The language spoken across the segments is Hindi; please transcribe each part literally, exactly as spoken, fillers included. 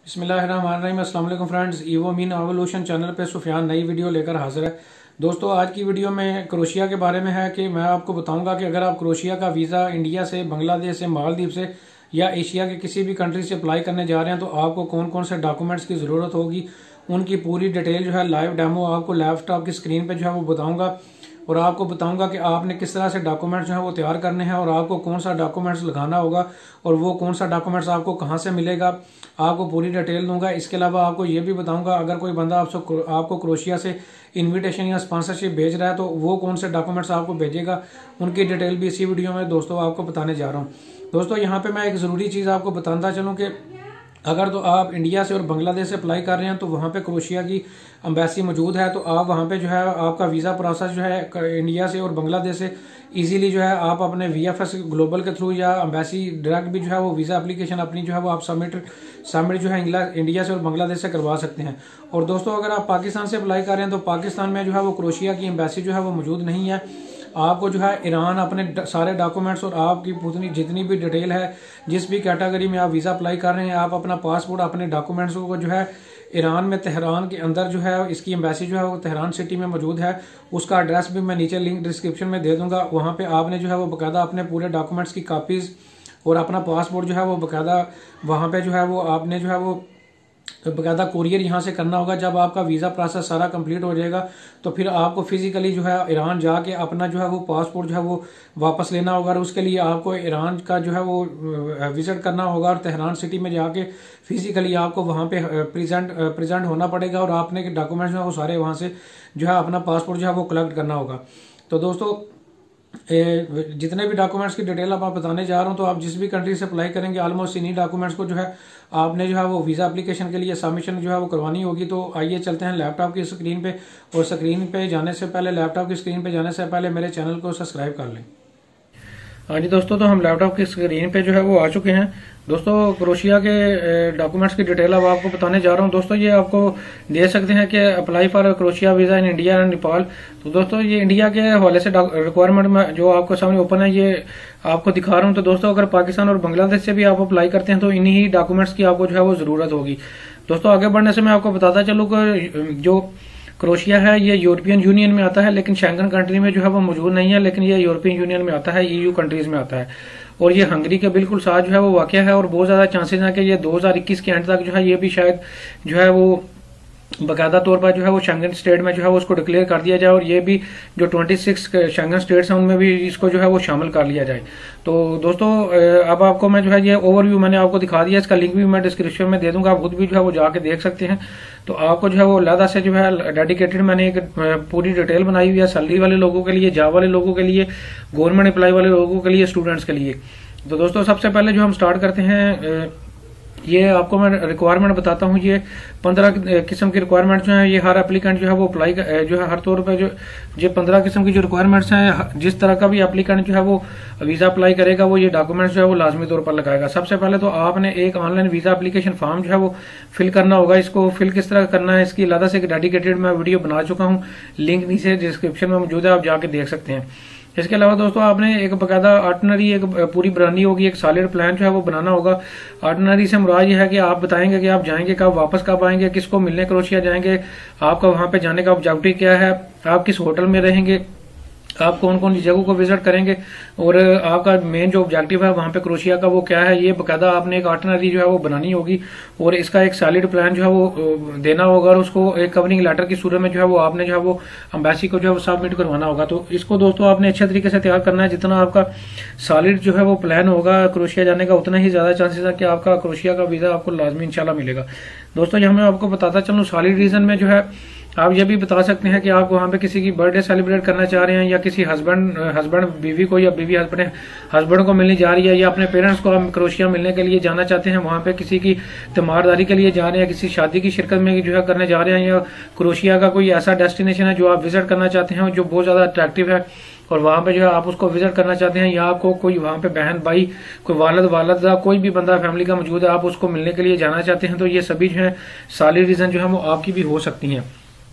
बिस्मिल्लाहिर्रहमानिर्रहीम। अस्सलाम वालेकुम friends, Evo mean evolution channel पे सुफियान नई वीडियो लेकर हाजिर है। दोस्तों, आज की वीडियो में क्रोशिया के बारे में है कि मैं आपको बताऊंगा कि अगर आप क्रोशिया का वीज़ा इंडिया से, बांग्लादेश से, मालदीव से या एशिया के किसी भी कंट्री से अप्लाई करने जा रहे हैं तो आपको कौन कौन से डॉक्यूमेंट्स की ज़रूरत होगी, उनकी पूरी डिटेल जो है लाइव डेमो आपको लैपटॉप की स्क्रीन पर जो है वो बताऊँगा और आपको बताऊंगा कि आपने किस तरह से डॉक्यूमेंट्स जो है वो तैयार करने हैं और आपको कौन सा डॉक्यूमेंट्स लगाना होगा और वो कौन सा डॉक्यूमेंट्स आपको कहां से मिलेगा, आपको पूरी डिटेल दूंगा। इसके अलावा आपको ये भी बताऊंगा अगर कोई बंदा आपसे आपको क्रोशिया से इनविटेशन या स्पॉन्सरशिप भेज रहा है तो वो कौन से डॉक्यूमेंट्स आपको भेजेगा, उनकी डिटेल भी इसी वीडियो में दोस्तों आपको बताने जा रहा हूँ। दोस्तों, यहाँ पे मैं एक ज़रूरी चीज़ आपको बताता चलूँ कि अगर तो आप इंडिया से और बांग्लादेश से अप्लाई कर रहे हैं तो वहाँ पे क्रोशिया की एम्बेसी मौजूद है, तो आप वहाँ पे जो है आपका वीज़ा प्रोसेस जो है इंडिया से और बांग्लादेश से इजीली जो है आप अपने वीएफएस ग्लोबल के थ्रू या एम्बेसी डायरेक्ट भी जो है वो वीज़ा एप्लीकेशन अपनी जो है वो आप सबमिट सबमिट जो है इंडिया से और बांग्लादेश से करवा सकते हैं। और दोस्तों, अगर आप पाकिस्तान से अप्लाई कर रहे हैं तो पाकिस्तान में जो है वो क्रोशिया की एम्बेसी जो है वो मौजूद नहीं है। आपको जो है ईरान अपने सारे डॉक्यूमेंट्स और आपकी पूरी जितनी भी डिटेल है, जिस भी कैटेगरी में आप वीज़ा अप्लाई कर रहे हैं, आप अपना पासपोर्ट अपने डॉक्यूमेंट्स को जो है ईरान में तेहरान के अंदर जो है इसकी एम्बेसी जो है वो तेहरान सिटी में मौजूद है। उसका एड्रेस भी मैं नीचे लिंक डिस्क्रिप्शन में दे दूंगा। वहाँ पे आपने जो है वो बाकायदा अपने पूरे डॉक्यूमेंट्स की कापीज़ और अपना पासपोर्ट जो है वो बाकायदा वहाँ पे जो है वो आपने जो है वो बाकायदा कुरियर यहाँ से करना होगा। जब आपका वीज़ा प्रोसेस सारा कंप्लीट हो जाएगा तो फिर आपको फिजिकली जो है ईरान जाके अपना जो है वो पासपोर्ट जो है वो वापस लेना होगा और उसके लिए आपको ईरान का जो है वो विजिट करना होगा और तेहरान सिटी में जाके फिजिकली आपको वहाँ पे प्रेजेंट प्रेजेंट होना पड़ेगा और आपने डॉक्यूमेंट्स जो है वो सारे वहाँ से जो है अपना पासपोर्ट जो है वो कलेक्ट करना होगा। तो दोस्तों, ए, जितने भी डॉक्यूमेंट्स की डिटेल अब आप बताने जा रहा हूं तो आप जिस भी कंट्री से अप्लाई करेंगे ऑलमोस्ट इन्हीं डॉक्यूमेंट्स को जो है आपने जो है वो वीज़ा एप्लीकेशन के लिए सबमिशन जो है वो करवानी होगी। तो आइए चलते हैं लैपटॉप की स्क्रीन पे, और स्क्रीन पे जाने से पहले लैपटॉप की स्क्रीन पे जाने से पहले मेरे चैनल को सब्सक्राइब कर लें। हाँ जी दोस्तों, तो हम लैपटॉप की स्क्रीन पे जो है वो आ चुके हैं। दोस्तों, क्रोशिया के डॉक्यूमेंट्स की डिटेल अब आपको बताने जा रहा हूँ। दोस्तों, ये आपको दे सकते हैं कि apply for Croatia visa in India and Nepal. तो दोस्तों, ये इंडिया के हवाले से रिक्वायरमेंट में जो आपको सामने ओपन है ये आपको दिखा रहा हूँ। तो दोस्तों, अगर पाकिस्तान और बांग्लादेश से भी आप अप्लाई करते हैं तो इन्हीं ही डॉक्यूमेंट्स की आपको जो है वो ज़रूरत होगी। दोस्तों, आगे बढ़ने से मैं आपको बताता चलूँ कि जो क्रोशिया है ये यूरोपियन यूनियन में आता है, लेकिन शेंगन कंट्री में जो है वो मौजूद नहीं है, लेकिन ये यूरोपियन यूनियन में आता है, ईयू कंट्रीज में आता है। और ये हंगरी के बिल्कुल साथ जो है वो वाक़या है और बहुत ज्यादा चांसेस हैं कि ये दो हज़ार इक्कीस के एंड तक जो है ये भी शायद जो है वो बाकायदा तौर पर जो है वो शेंगन स्टेट में जो है उसको डिक्लेयर कर दिया जाए और ये भी जो छब्बीस शेंगन स्टेट्स हैं उनमें भी इसको जो है वो शामिल कर लिया जाए। तो दोस्तों, अब आपको मैं जो है ये ओवरव्यू मैंने आपको दिखा दिया, इसका लिंक भी मैं डिस्क्रिप्शन में दे दूंगा, आप खुद भी जो है वो जाके देख सकते हैं। तो आपको जो है वो अलहदा से जो है डेडिकेटेड मैंने एक पूरी डिटेल बनाई हुई है सैलरी वाले लोगों के लिए, जॉब वाले लोगों के लिए, गवर्नमेंट अप्लाई वाले लोगों के लिए, स्टूडेंट्स के लिए। तो दोस्तों, सबसे पहले जो हम स्टार्ट करते हैं, ये आपको मैं रिक्वायरमेंट बताता हूँ। ये पंद्रह किस्म की रिक्वायरमेंट जो है ये हर एप्लीकेंट जो है वो अप्लाई जो है हर तौर पे जो ये पंद्रह किस्म की जो रिक्वायरमेंट्स हैं, जिस तरह का भी एप्लीकेंट जो है वो वीजा अप्लाई करेगा वो ये डॉक्यूमेंट्स जो है वो लाजमी तौर पर लगाएगा। सबसे पहले तो आपने एक ऑनलाइन वीजा एप्लीकेशन फॉर्म जो है वो फिल करना होगा। इसको फिल किस तरह करना है इसकी अलग से एक डेडिकेटेड मैं वीडियो बना चुका हूँ, लिंक नीचे डिस्क्रिप्शन में मौजूद है, आप जाके देख सकते हैं। इसके अलावा दोस्तों, आपने एक बकायदा आर्टनरी एक पूरी बनानी होगी, एक सॉलिड प्लान जो है वो बनाना होगा। आर्टनरी से मुराद ये है कि आप बताएंगे कि आप जाएंगे कब, वापस कब आएंगे, किसको मिलने क्रोशिया जाएंगे, आपका वहां पे जाने का ऑब्जेक्टिव क्या है, आप किस होटल में रहेंगे, आप कौन कौन सी जगहों को विजिट करेंगे और आपका मेन जो ऑब्जेक्टिव है वहां पे क्रोशिया का वो क्या है, ये बकायदा आपने एक आर्टनरी जो है वो बनानी होगी और इसका एक सॉलिड प्लान जो है वो देना होगा और उसको एक कवरिंग लेटर की सूरत में जो है वो आपने जो है वो एम्बेसी को जो है वो सबमिट करवाना होगा। तो इसको दोस्तों आपने अच्छे तरीके से तैयार करना है। जितना आपका सॉलिड जो है वो प्लान होगा क्रोशिया जाने का, उतना ही ज्यादा चांसेस है कि आपका क्रोशिया का वीजा आपको लाजमी इंशाल्लाह मिलेगा। दोस्तों, यहाँ मैं आपको बताता चलूँ, सॉलिड रीजन में जो है आप ये भी बता सकते हैं कि आप वहाँ पे किसी की बर्थडे सेलिब्रेट करना चाह रहे हैं या किसी हस्बैंड हस्बैंड बीवी को या बीवी हस्बैंड हस्बैंड को मिलने जा रही है या अपने पेरेंट्स को आप क्रोशिया मिलने के लिए जाना चाहते हैं, वहाँ पे किसी की तीमारदारी के लिए जा रहे हैं, किसी शादी की शिरकत में जो है करने जा रहे हैं या क्रोशिया का कोई ऐसा डेस्टिनेशन है जो आप विजिट करना चाहते हैं जो बहुत ज्यादा अट्रैक्टिव है और वहां पे जो है आप उसको विजिट करना चाहते हैं या आपको कोई वहां पे बहन भाई कोई वालद वालद कोई भी बंदा फैमिली का मौजूद है, आप उसको मिलने के लिए जाना चाहते हैं, तो ये सभी जो है सॉलिड रीजन जो है वो आपकी भी हो सकती हैं।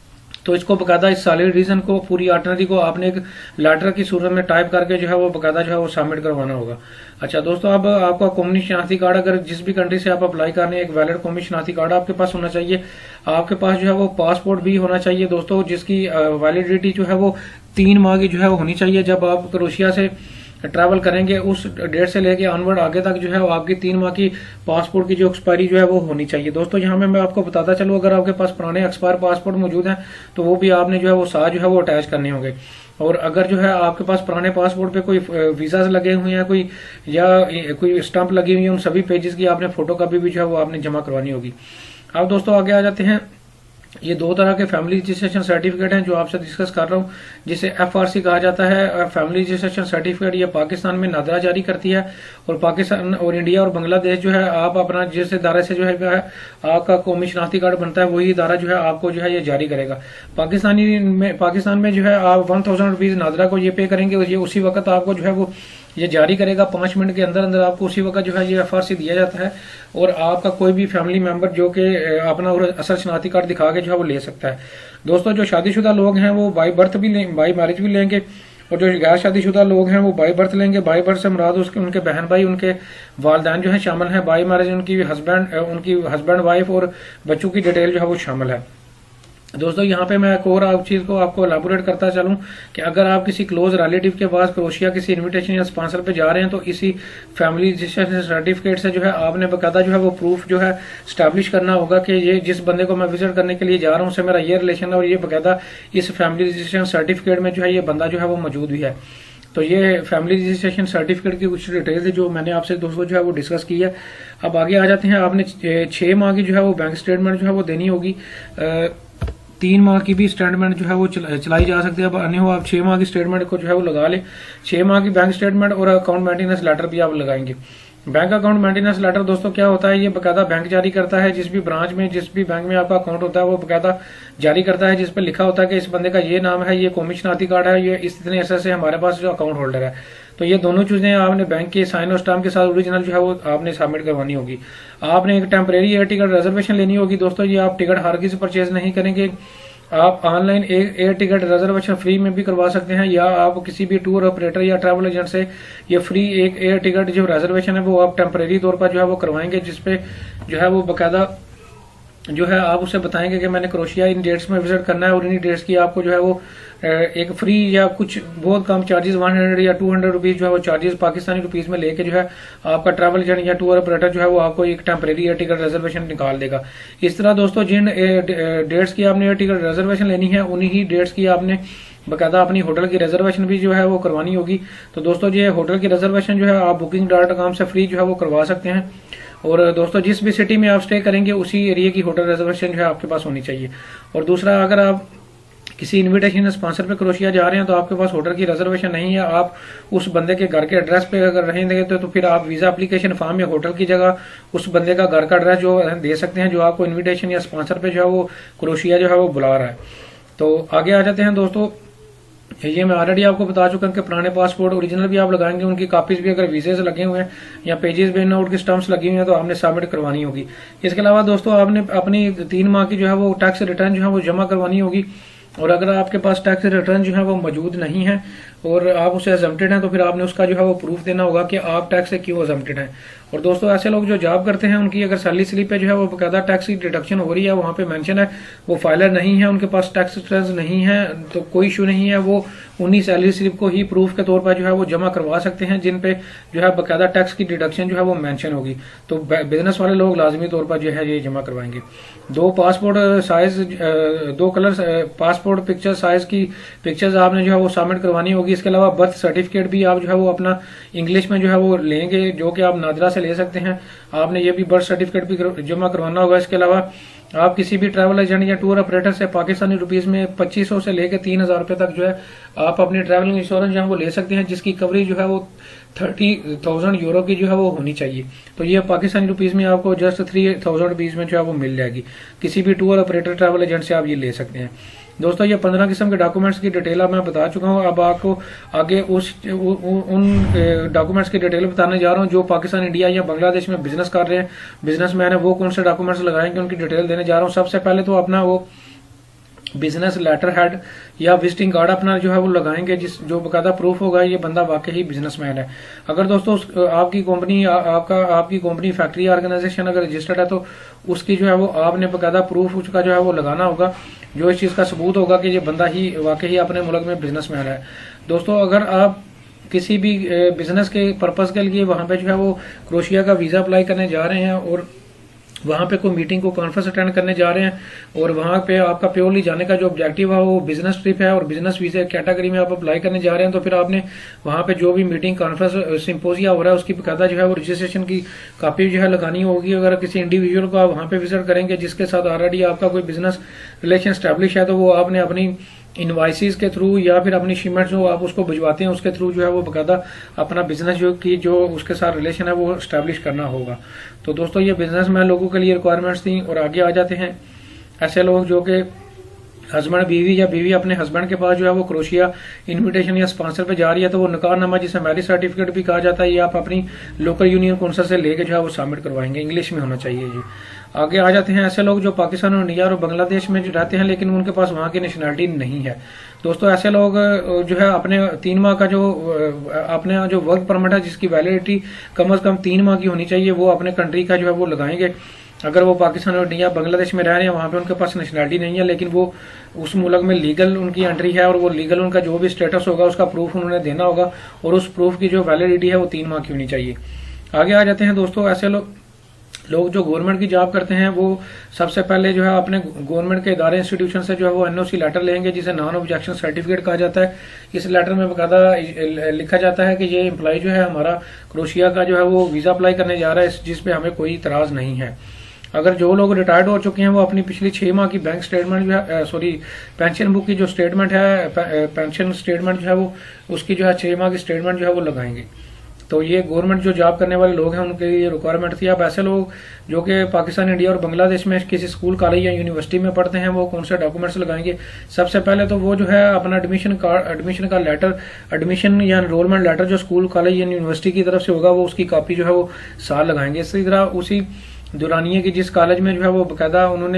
तो इसको बकायदा इस सैलरी रीजन को पूरी आइटनरी को आपने एक लेटर की सूरत में टाइप करके जो है वो बकायदा जो है वो सबमिट करवाना होगा। अच्छा दोस्तों, अब आपका कौमी शनाख्ती कार्ड, अगर जिस भी कंट्री से आप अप्लाई कर रहे हैं, एक वैलिड कौमी शनाख्ती कार्ड आपके पास होना चाहिए। आपके पास जो है वो पासपोर्ट भी होना चाहिए दोस्तों, जिसकी वैलिडिटी जो है वो तीन माह की जो है वो होनी चाहिए। जब आप क्रोएशिया से ट्रैवल करेंगे उस डेट से लेके ऑनवर्ड आगे तक जो है वो आपकी तीन माह की पासपोर्ट की जो एक्सपायरी जो है वो होनी चाहिए। दोस्तों यहाँ में मैं आपको बताता चलूँ, अगर आपके पास पुराने एक्सपायर पासपोर्ट मौजूद हैं तो वो भी आपने जो है वो साथ जो है वो अटैच करने होंगे। और अगर जो है आपके पास पुराने पासपोर्ट पे कोई वीजा लगे हुए हैं कोई या कोई स्टंप लगी हुई है, उन सभी पेजेस की आपने फोटो कॉपी भी जो है वो आपने जमा करवानी होगी। अब दोस्तों आगे आ जाते हैं, ये दो तरह के फैमिली रजिस्ट्रेशन सर्टिफिकेट हैं जो आपसे डिस्कस कर रहा हूँ, जिसे एफ आर सी कहा जाता है। फैमिली रजिस्ट्रेशन सर्टिफिकेट ये पाकिस्तान में नादरा जारी करती है, और पाकिस्तान और इंडिया और बांग्लादेश जो है आप अपना जिस इदारे से जो है आपका कौमी शनाख्ती कार्ड बनता है वही इदारा जो है आपको जो है ये जारी करेगा। पाकिस्तानी में पाकिस्तान में जो है आप वन थाउजेंड रुपीज नादरा को ये पे करेंगे, और ये उसी वक्त आपको जो है वो ये जारी करेगा। पांच मिनट के अंदर अंदर आपको उसी वक्त जो है ये एफ आर सी दिया जाता है, और आपका कोई भी फैमिली मेंबर जो कि अपना असल शनाख्ती कार्ड दिखा के जो है वो ले सकता है। दोस्तों जो शादीशुदा लोग हैं वो बाई बर्थ भी लें, बाई मैरिज भी लेंगे, और जो गैर शादीशुदा लोग हैं वो बाई बर्थ लेंगे। बाई बर्थ से मुराद उसके उनके बहन भाई, उनके वालदैन जो है शामिल हैं। बाई मैरिज उनकी हस्बैंड उनकी हस्बैंड वाइफ और बच्चों की डिटेल जो है वो शामिल है। दोस्तों यहाँ पे मैं एक और आप चीज को आपको एलाबोरेट करता चलूं कि अगर आप किसी क्लोज रिलेटिव के पास क्रोएशिया किसी इनविटेशन या स्पॉन्सर पे जा रहे हैं तो इसी फैमिली रजिस्ट्रेशन सर्टिफिकेट से जो है आपने बकायदा जो है वो प्रूफ जो है स्टैब्लिश करना होगा कि ये जिस बंदे को मैं विजिट करने के लिए जा रहा हूँ उससे मेरा ये रिलेशन है, और ये बकायदा इस फैमिली रजिस्ट्रेशन सर्टिफिकेट में जो है ये बंदा जो है वो मौजूद भी है। तो ये फैमिली रजिस्ट्रेशन सर्टिफिकेट की कुछ डिटेल्स है जो मैंने आपसे दोस्तों जो है वो डिस्कस की है। अब आगे आ जाते हैं, आपने छह माह की जो है वो बैंक स्टेटमेंट जो है वो देनी होगी। तीन माह की भी स्टेटमेंट जो है वो चलाई जा सकती है। अब अन्य हो आप छह माह की स्टेटमेंट को जो है वो लगा ले। छह माह की बैंक स्टेटमेंट और अकाउंट मेंटेनेंस लेटर भी आप लगाएंगे। बैंक अकाउंट मेंटेनेंस लेटर दोस्तों क्या होता है, ये बकायदा बैंक जारी करता है। जिस भी ब्रांच में जिस भी बैंक में आपका अकाउंट होता है वो बकायदा जारी करता है, जिस पर लिखा होता है कि इस बंदे का ये नाम है, ये कौमी शनाख्ती कार्ड है, ये इस इतने अरसे से हमारे पास जो अकाउंट होल्डर है। तो ये दोनों चीजें आपने बैंक के साइन और स्टाम्प के साथ ओरिजिनल जो है वो आपने सबमिट करवानी होगी। आपने एक टेम्परेरी एयर टिकट रिजर्वेशन लेनी होगी। दोस्तों ये आप टिकट हर किसी परचेज नहीं करेंगे, आप online air ticket reservation free में भी करवा सकते हैं, या आप किसी भी टूर ऑपरेटर या ट्रैवल एजेंट से ये फ्री एक एयर टिकट जो रिजर्वेशन है वो आप टेम्परेरी तौर पर जो है वो करवाएंगे, जिसपे जो है वो बकायदा जो है आप उसे बताएंगे कि मैंने क्रोएशिया इन डेट्स में विजिट करना है, और इन्हीं डेट्स की आपको जो है वो एक फ्री या कुछ बहुत कम चार्जेस वन हंड्रेड या टू हंड्रेड रुपीज जो है वो चार्जेस पाकिस्तानी रुपीज में लेके जो है आपका ट्रैवल एजेंट या टूर ऑपरेटर जो है वो आपको एक टेम्परेरी एयर टिकट रिजर्वेशन निकाल देगा। इस तरह दोस्तों जिन डेट्स की आपने एयर टिकट रिजर्वेशन लेनी है उन्हीं ही डेट्स की आपने बकायदा अपनी होटल की रिजर्वेशन भी जो है वो करवानी होगी। तो दोस्तों ये होटल की रिजर्वेशन जो है आप बुकिंग डॉट कॉम से फ्री जो है वो करवा सकते हैं। और दोस्तों जिस भी सिटी में आप स्टे करेंगे उसी एरिया की होटल रिजर्वेशन जो है आपके पास होनी चाहिए। और दूसरा, अगर आप किसी इनविटेशन स्पॉन्सर पे क्रोएशिया जा रहे हैं तो आपके पास होटल की रिजर्वेशन नहीं है, आप उस बंदे के घर के एड्रेस पे अगर रहेंगे तो, तो फिर आप वीजा एप्लीकेशन फॉर्म में होटल की जगह उस बंदे का घर का एड्रेस जो दे सकते हैं जो आपको इन्विटेशन या स्पॉन्सर पे जो है वो क्रोएशिया जो है वो बुला रहा है। तो आगे आ जाते हैं दोस्तों, ये मैं ऑलरेडी आपको बता चुका हूं कि पुराने पासपोर्ट ओरिजिनल भी आप लगाएंगे, उनकी कॉपीज भी अगर वीजे से लगे हुए हैं या पेजेस भी नोट की स्टम्प्स लगी हुई हैं तो आपने सबमिट करवानी होगी। इसके अलावा दोस्तों आपने अपनी तीन माह की जो है वो टैक्स रिटर्न जो है वो जमा करवानी होगी। और अगर आपके पास टैक्स रिटर्न जो है वो मौजूद नहीं है और आप उसे एग्जम्प्टेड हैं तो फिर आपने उसका जो है वो प्रूफ देना होगा कि आप टैक्स से क्यों एग्जम्प्टेड हैं। और दोस्तों ऐसे लोग जो जॉब करते हैं उनकी अगर सैलरी स्लिप पे जो है वो बकायदा टैक्स की डिडक्शन हो रही है, वहां पे मेंशन है, वो फाइलर नहीं है, उनके पास टैक्स रिटर्न्स नहीं है, तो कोई इशू नहीं है, वो उन्हीं सैलरी स्लिप को ही प्रूफ के तौर पर जो है वो जमा करवा सकते हैं जिन पे जो है बकायदा टैक्स की डिडक्शन जो है वो मेंशन होगी। तो बिजनेस वाले लोग लाजमी तौर पर जो है ये जमा करवाएंगे। दो पासपोर्ट साइज दो कलर पासपोर्ट पिक्चर साइज की पिक्चर्स आपने जो है वो सबमिट करवानी होगी। इसके अलावा बर्थ सर्टिफिकेट भी आप जो है वो अपना इंग्लिश में जो है वो लेंगे, जो कि आप नादरा से ले सकते हैं। आपने ये भी बर्थ सर्टिफिकेट भी जमा करवाना होगा। इसके अलावा आप किसी भी ट्रैवल एजेंट या टूर ऑपरेटर से पाकिस्तानी रुपीस में पच्चीस सौ से लेकर तीन हजार रुपए तक जो है आप अपनी ट्रैवलिंग इंश्योरेंस जो है वो ले सकते हैं, जिसकी कवरेज जो है वो थर्टी थाउजेंड यूरो की जो है वो होनी चाहिए। तो ये पाकिस्तानी रुपीस में आपको जस्ट थ्री थाउजेंड रुपीज में जो है वो मिल जाएगी। किसी भी टूर ऑपरेटर ट्रैवल एजेंट से आप ये ले सकते हैं। दोस्तों ये पंद्रह किस्म के डॉक्यूमेंट्स की डिटेल मैं बता चुका हूँ। अब आपको आगे उस उ, उ, उन डॉक्यूमेंट्स की डिटेल बताने जा रहा हूँ जो पाकिस्तान, इंडिया या बांग्लादेश में बिजनेस कर रहे हैं बिजनेसमैन है, वो कौन से डॉक्यूमेंट्स लगाएंगे उनकी डिटेल देने जा रहा हूँ। सबसे पहले तो अपना वो बिजनेस लेटर हेड या विजिटिंग कार्ड अपना जो है वो लगाएंगे, जिस जो बकायदा प्रूफ होगा ये बंदा वाकई ही बिजनेसमैन है। अगर दोस्तों उस, आपकी कंपनी आपका आपकी कंपनी फैक्ट्री ऑर्गेनाइजेशन अगर रजिस्टर्ड है तो उसकी जो है वो आपने बकायदा प्रूफ उसका जो है वो लगाना होगा, जो इस चीज का सबूत होगा कि ये बंदा ही वाकई ही अपने मुल्क में बिजनेसमैन है। दोस्तों अगर आप किसी भी बिजनेस के पर्पज के लिए वहां पे जो है वो क्रोशिया का वीजा अप्लाई करने जा रहे हैं और वहां पे कोई मीटिंग को कॉन्फ्रेंस अटेंड करने जा रहे हैं और वहां पे आपका प्योरली जाने का जो ऑब्जेक्टिव है वो बिजनेस ट्रिप है और बिजनेस वीजा कैटेगरी में आप अप्लाई करने जा रहे हैं, तो फिर आपने वहां पे जो भी मीटिंग कॉन्फ्रेंस सिंपोजिया हो रहा है उसकी बकायदा जो है वो रजिस्ट्रेशन की कॉपी जो है लगानी होगी। अगर किसी इंडिविजुअल को आप वहां पे विजिट करेंगे जिसके साथ ऑलरेडी आपका कोई बिजनेस रिलेशन स्टैब्लिश है, तो वो आपने अपनी इनवाइसिस के थ्रू या फिर अपनी शिपमेंट जो आप उसको भिजवाते हैं उसके थ्रू जो है वो बकायदा अपना बिजनेस जो की जो उसके साथ रिलेशन है वो स्टैब्लिश करना होगा। तो दोस्तों ये बिजनेस मैन लोगों के लिए रिक्वायरमेंट्स थी। और आगे आ जाते हैं ऐसे लोग जो कि हस्बैंड बीवी या बीवी अपने हस्बैंड के पास जो है वो क्रोशिया इनविटेशन या स्पॉन्सर पे जा रही है, तो वो निकाहनामा जिसे मैरिज सर्टिफिकेट भी कहा जाता है, ये आप अपनी लोकल यूनियन कौंसिल से लेके जो है वो सबमिट करवाएंगे। इंग्लिश में होना चाहिए जी। आगे आ जाते हैं ऐसे लोग जो पाकिस्तान और इंडिया और बांग्लादेश में रहते हैं लेकिन उनके पास वहां की नेशनैलिटी नहीं है। दोस्तों ऐसे लोग जो है अपने तीन माह का जो अपने जो वर्क परमिट है जिसकी वैलिडिटी कम से कम तीन माह की होनी चाहिए, वो अपने कंट्री का जो है वो लगाएंगे। अगर वो पाकिस्तान और इंडिया बांग्लादेश में रह रहे हैं वहां पे उनके पास नेशनैलिटी नहीं है लेकिन वो उस मुल्क में लीगल उनकी एंट्री है और वो लीगल उनका जो भी स्टेटस होगा उसका प्रूफ उन्होंने देना होगा और उस प्रूफ की जो वैलिडिटी है वो तीन माह की होनी चाहिए। आगे आ जाते हैं दोस्तों ऐसे लोग लोग जो गवर्नमेंट की जॉब करते हैं वो सबसे पहले जो है अपने गवर्नमेंट के इदारे इंस्टीट्यूशन से जो है वो एनओसी लेटर लेंगे जिसे नॉन ऑब्जेक्शन सर्टिफिकेट कहा जाता है। इस लेटर में बकायदा लिखा जाता है कि ये एम्प्लॉय जो है हमारा क्रोशिया का जो है वो वीजा अप्लाई करने जा रहा है जिसपे हमें कोई इतराज नहीं है। अगर जो लोग रिटायर्ड हो चुके हैं वो अपनी पिछली छह माह की बैंक स्टेटमेंट जो है सॉरी पेंशन बुक की जो स्टेटमेंट है पेंशन स्टेटमेंट जो है वो उसकी जो है छह माह की स्टेटमेंट जो है वो लगाएंगे। तो ये गवर्नमेंट जो जॉब करने वाले लोग हैं उनके लिए रिक्वायरमेंट थी। अब ऐसे लोग जो कि पाकिस्तान इंडिया और बांग्लादेश में किसी स्कूल कॉलेज या यूनिवर्सिटी में पढ़ते हैं वो कौन से डॉक्यूमेंट्स लगाएंगे। सबसे पहले तो वो जो है अपना एडमिशन कार्ड एडमिशन का लेटर एडमिशन या एनरोलमेंट लेटर जो स्कूल कॉलेज या यूनिवर्सिटी की तरफ से होगा वो उसकी कॉपी जो है वो साथ लगाएंगे। इसी तरह उसी दुरानिया की जिस कॉलेज में जो है वो बकायदा उन्होंने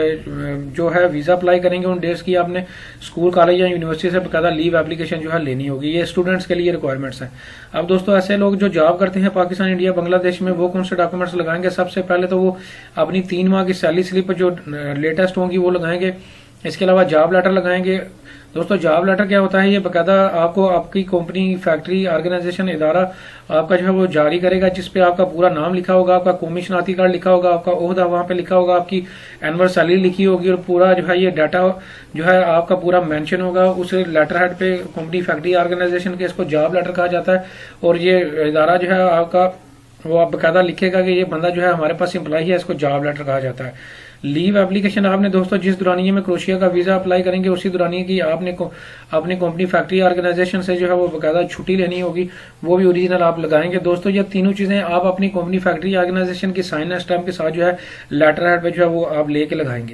जो है वीजा अप्लाई करेंगे उन डेट्स की आपने स्कूल कॉलेज या यूनिवर्सिटी से बकायदा लीव एप्लीकेशन जो है लेनी होगी। ये स्टूडेंट्स के लिए रिक्वायरमेंट्स हैं। अब दोस्तों ऐसे लोग जो जॉब करते हैं पाकिस्तान इंडिया बांग्लादेश में वो कौन से डॉक्यूमेंट्स लगाएंगे। सबसे पहले तो वो अपनी तीन माह की सैलरी स्लिप जो लेटेस्ट होंगी वो लगाएंगे। इसके अलावा जॉब लेटर लगाएंगे। दोस्तों जॉब लेटर क्या होता है, ये बकायदा आपको आपकी कंपनी फैक्ट्री ऑर्गेनाइजेशन इदारा आपका जो है वो जारी करेगा जिसपे आपका पूरा नाम लिखा होगा, आपका कमीशनाती कार्ड लिखा होगा, आपका ओहदा वहां पे लिखा होगा, आपकी एनुअल सैलरी लिखी होगी और पूरा जो है ये डाटा जो है आपका पूरा मेंशन होगा उस लेटर हेड पे कंपनी फैक्ट्री ऑर्गेनाइजेशन के। इसको जॉब लेटर कहा जाता है और ये इदारा जो है आपका वो आप बकायदा लिखेगा कि ये बंदा जो है हमारे पास एम्प्लॉय है, इसको जॉब लेटर कहा जाता है। लीव एप्लीकेशन आपने दोस्तों जिस दुरानिये में क्रोशिया का वीजा अप्लाई करेंगे उसी दुरानिये की आपने को, अपनी कंपनी फैक्ट्री ऑर्गेनाइजेशन से जो है वो बकायदा छुट्टी लेनी होगी, वो भी ओरिजिनल आप लगाएंगे। दोस्तों ये तीनों चीजें आप अपनी कंपनी फैक्ट्री ऑर्गेनाइजेशन की साइन स्टैम्प के साथ जो है लेटर हेड पे जो है वो आप लेके लगाएंगे।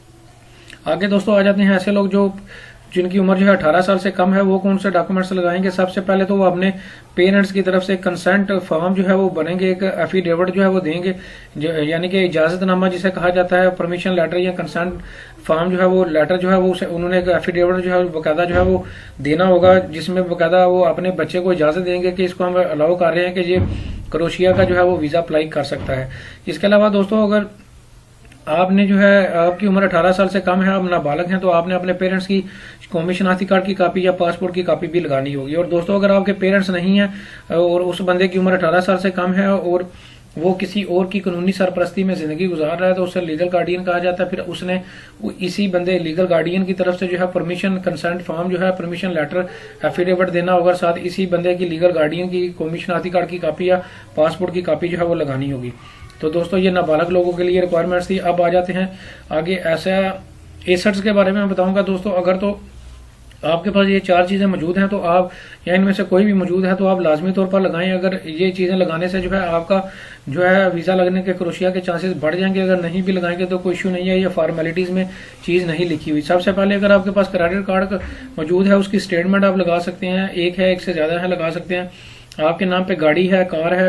आगे दोस्तों आ जाते हैं ऐसे लोग जो जिनकी उम्र जो है अठारह साल से कम है वो कौन से डॉक्यूमेंट्स लगाएंगे। सबसे पहले तो वो अपने पेरेंट्स की तरफ से कंसेंट फॉर्म जो है वो बनेंगे, एक एफिडेविट जो है वो देंगे, यानी कि इजाजतनामा जिसे कहा जाता है, परमिशन लेटर या कंसेंट फॉर्म जो है वो लेटर जो है वो उन्होंने एक एफिडेविट जो है बकायदा जो है वो देना होगा जिसमें बकायदा वो अपने बच्चे को इजाजत देंगे कि इसको हम अलाउ कर रहे हैं कि ये क्रोशिया का जो है वो वीजा अप्लाई कर सकता है। इसके अलावा दोस्तों अगर आपने जो है आपकी उम्र अठारह साल से कम है, आप नाबालग हैं, तो आपने अपने पेरेंट्स की कौमी शनाख्ती कार्ड की कॉपी या पासपोर्ट की कॉपी भी लगानी होगी। और दोस्तों अगर आपके पेरेंट्स नहीं हैं और उस बंदे की उम्र अठारह साल से कम है और वो किसी और की कानूनी सरपरस्ती में जिंदगी गुजार रहा है तो उसे लीगल गार्डियन कहा जाता है। फिर उसने इसी बंदे लीगल गार्डियन की तरफ से जो है परमिशन कंसेंट फॉर्म जो है परमिशन लेटर एफिडेविट देना होगा, साथ इसी बंदे की लीगल गार्डियन की कौमी शनाख्ती कार्ड की कॉपी या पासपोर्ट की कॉपी जो है वो लगानी होगी। तो दोस्तों ये नाबालग लोगों के लिए रिक्वायरमेंट्स थी। अब आ जाते हैं आगे ऐसा एसेट्स के बारे में मैं बताऊंगा। दोस्तों अगर तो आपके पास ये चार चीजें मौजूद हैं तो आप या इनमें से कोई भी मौजूद है तो आप लाजमी तौर पर लगाएं। अगर ये चीजें लगाने से जो है आपका जो है वीजा लगने के क्रोशिया के चांसेस बढ़ जाएंगे। अगर नहीं भी लगाएंगे तो कोई इश्यू नहीं है, ये फॉर्मेलिटीज में चीज नहीं लिखी हुई। सबसे पहले अगर आपके पास क्रेडिट कार्ड मौजूद है उसकी स्टेटमेंट आप लगा सकते हैं, एक है एक से ज्यादा है लगा सकते हैं। आपके नाम पे गाड़ी है, कार है,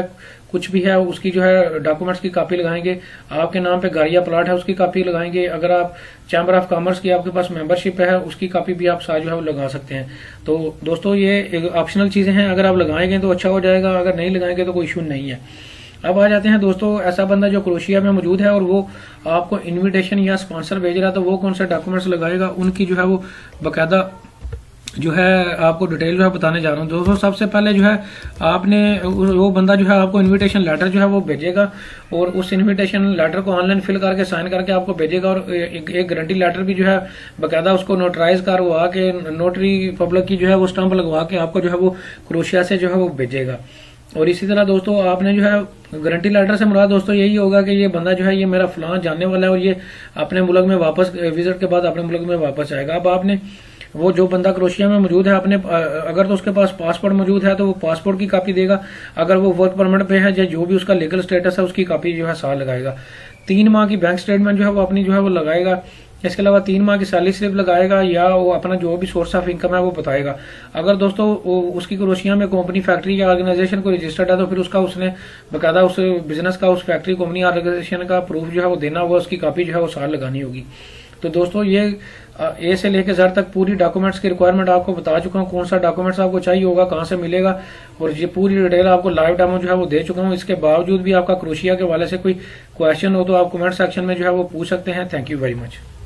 कुछ भी है उसकी जो है डॉक्यूमेंट्स की कॉपी लगाएंगे। आपके नाम पे घर या प्लाट है उसकी कॉपी लगाएंगे। अगर आप चैम्बर ऑफ कॉमर्स की आपके पास मेंबरशिप है उसकी कॉपी भी आप साथ जो है वो लगा सकते हैं। तो दोस्तों ये ऑप्शनल चीजें हैं, अगर आप लगाएंगे तो अच्छा हो जाएगा, अगर नहीं लगाएंगे तो कोई इशू नहीं है। अब आ जाते हैं दोस्तों, ऐसा बंदा जो क्रोशिया में मौजूद है और वो आपको इनविटेशन या स्पॉन्सर भेज रहा है तो वो कौन से डॉक्यूमेंट्स लगाएगा, उनकी जो है वो बाकायदा जो है आपको डिटेल जो है बताने जा रहा हूँ। दोस्तों सबसे पहले जो है आपने वो बंदा जो है आपको इनविटेशन लेटर जो है वो भेजेगा और उस इनविटेशन लेटर को ऑनलाइन फिल करके साइन करके आपको भेजेगा और एक, एक गारंटी लेटर भी जो है बाकायदा उसको नोटराइज करवा के नोटरी पब्लिक की जो है वो स्टंप लगवा के आपको जो है वो क्रोशिया से जो है वो भेजेगा। और इसी तरह दोस्तों आपने जो है गारंटी लेटर से मुराद दोस्तों यही होगा कि ये बंदा जो है ये मेरा फलां जानने वाला है और ये अपने मुल्क में वापस विजिट के बाद अपने मुल्क में वापस आएगा। अब आपने वो जो बंदा क्रोशिया में मौजूद है अपने अगर तो उसके पास पासपोर्ट मौजूद है तो वो पासपोर्ट की कॉपी देगा, अगर वो वर्क परमिट पे है या जो भी उसका लीगल स्टेटस है उसकी कॉपी जो है साथ लगाएगा। तीन माह की बैंक स्टेटमेंट जो है वो अपनी जो है वो लगाएगा। इसके अलावा तीन माह की सैलरी स्लिप लगाएगा या वो अपना जो भी सोर्स ऑफ इनकम है वो बताएगा। अगर दोस्तों उसकी क्रोशिया में कंपनी फैक्ट्री या ऑर्गेनाइजेशन को रजिस्टर्ड है तो फिर उसका उसने बाकायदा उस बिजनेस का उस फैक्ट्री कंपनी ऑर्गेनाइजेशन का प्रूफ जो है वो देना होगा, उसकी कॉपी जो है वो साथ लगानी होगी। तो दोस्तों ये ए से लेकर जेड तक पूरी डॉक्यूमेंट्स की रिक्वायरमेंट आपको बता चुका हूँ, कौन सा डॉक्यूमेंट्स आपको चाहिए होगा, कहाँ से मिलेगा और ये पूरी डिटेल आपको लाइव डेमो जो है वो दे चुका हूँ। इसके बावजूद भी आपका क्रोशिया के हवाले से कोई क्वेश्चन हो तो आप कमेंट सेक्शन में जो है वो पूछ सकते हैं। Thank you very much.